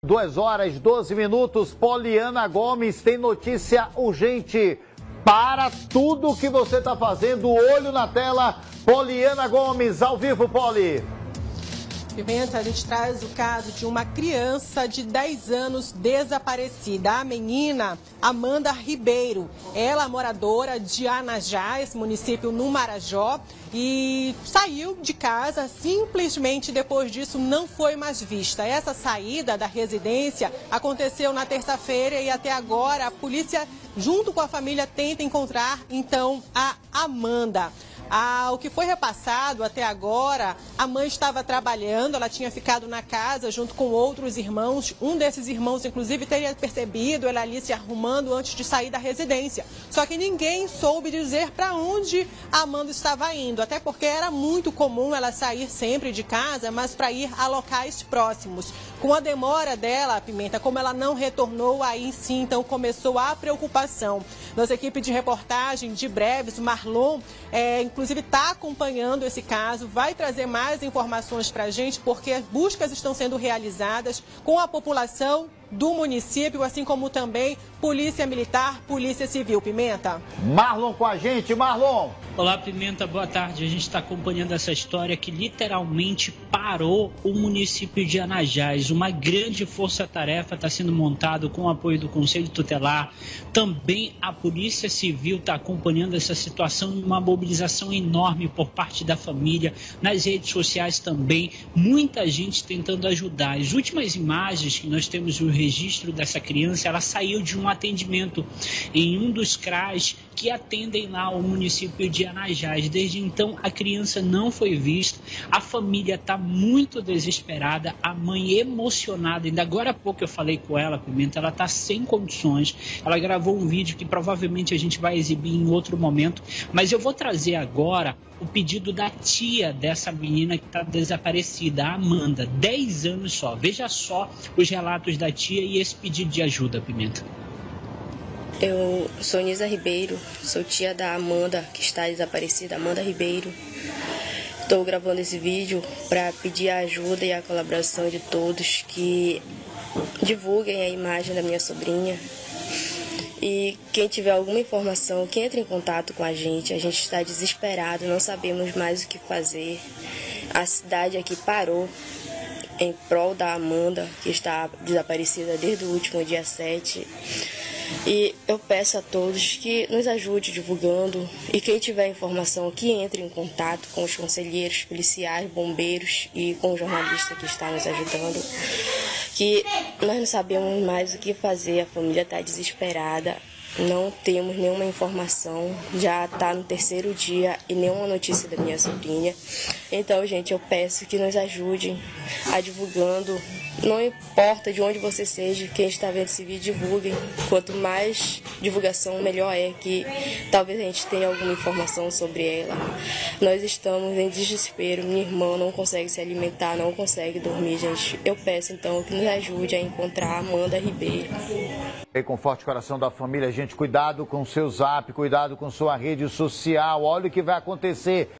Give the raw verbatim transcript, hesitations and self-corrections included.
duas horas, doze minutos, Poliana Gomes tem notícia urgente. Para tudo que você está fazendo, olho na tela, Poliana Gomes, ao vivo, Poli. Pimenta, a gente traz o caso de uma criança de dez anos desaparecida. A menina Amanda Ribeiro, ela moradora de Anajás, município no Marajó, e saiu de casa, simplesmente depois disso não foi mais vista. Essa saída da residência aconteceu na terça-feira e até agora a polícia, junto com a família, tenta encontrar então a Amanda. Ah, o que foi repassado até agora, a mãe estava trabalhando, ela tinha ficado na casa junto com outros irmãos. Um desses irmãos, inclusive, teria percebido ela ali se arrumando antes de sair da residência. Só que ninguém soube dizer para onde a Amanda estava indo, até porque era muito comum ela sair sempre de casa, mas para ir a locais próximos. Com a demora dela, Pimenta, como ela não retornou, aí sim, então começou a preocupação. Nossa equipe de reportagem de Breves, Marlon, é, inclusive está acompanhando esse caso, vai trazer mais informações para a gente, porque buscas estão sendo realizadas com a população do município, assim como também Polícia Militar, Polícia Civil. Pimenta. Marlon com a gente, Marlon. Olá, Pimenta, boa tarde. A gente está acompanhando essa história que literalmente parou o município de Anajás. Uma grande força-tarefa está sendo montada com o apoio do Conselho Tutelar. Também a Polícia Civil está acompanhando essa situação, uma mobilização enorme por parte da família, nas redes sociais também, muita gente tentando ajudar. As últimas imagens que nós temos o registro dessa criança, ela saiu de um atendimento em um dos C R A S que atendem lá o município de Anajás. Desde então a criança não foi vista, a família está muito desesperada, a mãe emocionada. Ainda agora há pouco eu falei com ela, Pimenta, ela está sem condições, ela gravou um vídeo que provavelmente a gente vai exibir em outro momento, mas eu vou trazer agora o pedido da tia dessa menina que está desaparecida, a Amanda, dez anos só. Veja só os relatos da tia e esse pedido de ajuda, Pimenta. Eu sou Nisa Ribeiro, sou tia da Amanda, que está desaparecida, Amanda Ribeiro. Estou gravando esse vídeo para pedir a ajuda e a colaboração de todos que divulguem a imagem da minha sobrinha. E quem tiver alguma informação, que entre em contato com a gente. A gente está desesperado, não sabemos mais o que fazer. A cidade aqui parou em prol da Amanda, que está desaparecida desde o último dia sete. E eu peço a todos que nos ajude divulgando, e quem tiver informação que entre em contato com os conselheiros, policiais, bombeiros e com o jornalista que está nos ajudando, que nós não sabemos mais o que fazer, a família está desesperada, não temos nenhuma informação, já está no terceiro dia e nenhuma notícia da minha sobrinha. Então, gente, eu peço que nos ajudem a divulgando. Não importa de onde você seja, quem está vendo esse vídeo, divulguem. Quanto mais divulgação, melhor é, que talvez a gente tenha alguma informação sobre ela. Nós estamos em desespero, minha irmã não consegue se alimentar, não consegue dormir, gente. Eu peço, então, que nos ajude a encontrar a Amanda Ribeiro. E com forte coração da família, gente, cuidado com o seu zap, cuidado com sua rede social, olha o que vai acontecer.